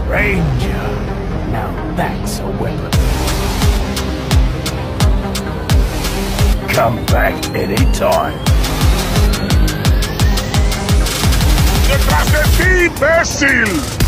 Ranger. Now that's a weapon. Come back anytime. ¡Detrás de ti, imbécil!